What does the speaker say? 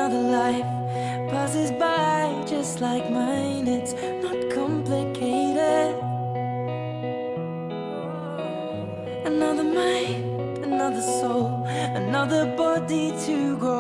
Another life passes by just like mine. It's not complicated. Another mind, another soul, another body to grow